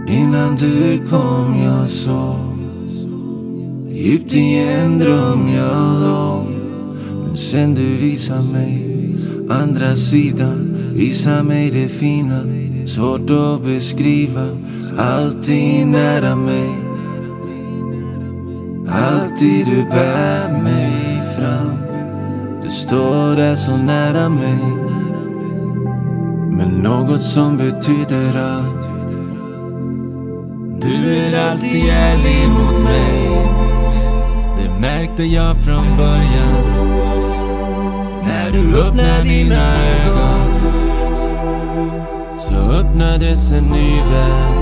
Innan du kom jag sov djupt i en dröm jag låg. Men sen du visar mig andra sidan, visa mig det fina, svårt att beskriva. Alltid nära mig, alltid du bär mig fram. Du står där så nära mig, men något som betyder allt. Du är alltid ärlig mot mig, det märkte jag från början. När du öppnar dina ögon så öppnades en ny värld.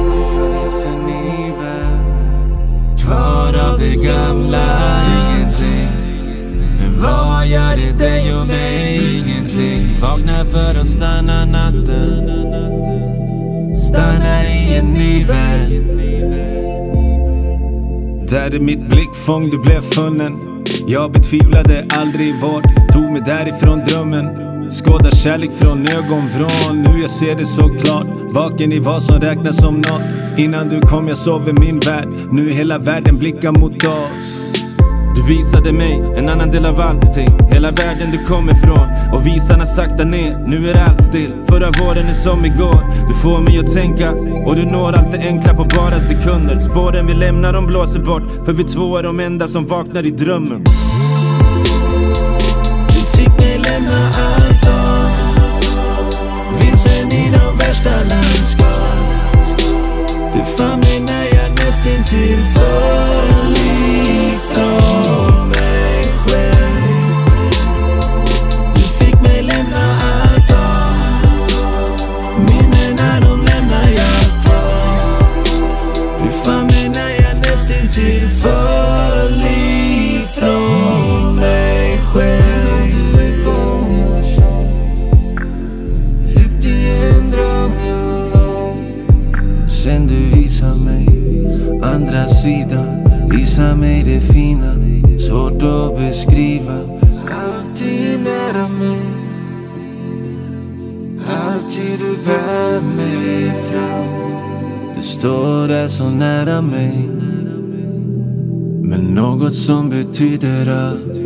Kvar av det gamla ingenting. Men vad gör det dig och mig? Ingenting. Vaknar för att stanna natten, stannar i en ny värld. Där är mitt blickfång, du blev funnen. Jag betvivlade aldrig vårt, tog mig därifrån drömmen. Skådar kärlek från ögonvrån, nu jag ser det så klart. Vaken i vad som räknas som något. Innan du kom jag sov i min värld, nu hela världen blickar mot oss. Du visade mig en annan del av allting, hela världen du kommer ifrån. Och visarna sakta ner, nu är allt still. Förra våren är som igår, du får mig att tänka. Och du når allt det enkla på bara sekunder. Spåren vi lämnar de blåser bort, för vi två är de enda som vaknar i drömmen. Du fick mig lämna allt av, vilsen i de värsta landskap. Du fann mig när jag nästintill föll ifrån mig själv. Du fick mig lämna allt av, minnena de lämnar jag kvar. Du fann mig när jag nästintill föll ifrån mig själv. Du är kom jag så djupt i en dröm jag låg. Sen du visar mig andra sidan, visa mig det fina, svårt att beskriva. Alltid nära mig, alltid du bär mig fram. Du står där så nära mig, men något som betyder allt.